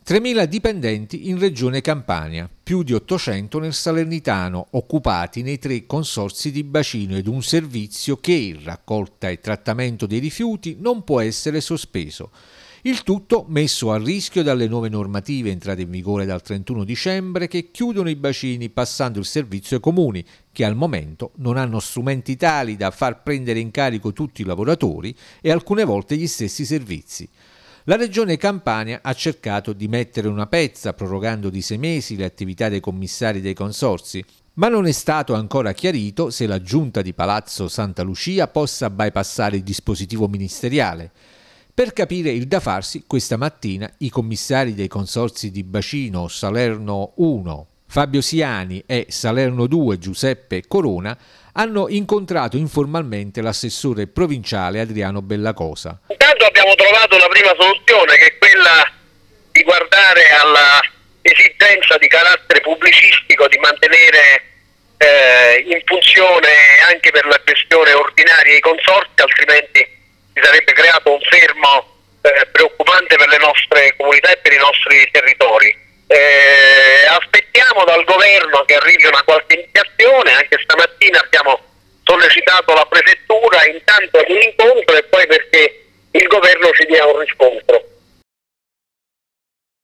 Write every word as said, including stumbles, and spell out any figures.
tremila dipendenti in Regione Campania, più di ottocento nel Salernitano, occupati nei tre consorzi di bacino ed un servizio che in raccolta e trattamento dei rifiuti non può essere sospeso. Il tutto messo a rischio dalle nuove normative entrate in vigore dal trentuno dicembre che chiudono i bacini passando il servizio ai comuni, che al momento non hanno strumenti tali da far prendere in carico tutti i lavoratori e alcune volte gli stessi servizi. La Regione Campania ha cercato di mettere una pezza prorogando di sei mesi le attività dei commissari dei consorzi, ma non è stato ancora chiarito se la Giunta di Palazzo Santa Lucia possa bypassare il dispositivo ministeriale. Per capire il da farsi, questa mattina i commissari dei consorzi di bacino Salerno uno, Fabio Siani e Salerno due, Giuseppe Corona, hanno incontrato informalmente l'assessore provinciale Adriano Bellacosa. Intanto abbiamo trovato la prima soluzione, che è quella di guardare alla esigenza di carattere pubblicistico di mantenere eh, in funzione anche per la gestione ordinaria i consorzi, altrimenti si sarebbe creato un fermo eh, preoccupante per le nostre comunità e per i nostri territori. Eh, aspettiamo dal governo che arrivi una qualche indicazione. Anche stamattina abbiamo sollecitato la prefettura intanto ad un incontro e poi perché il governo ci dia un riscontro.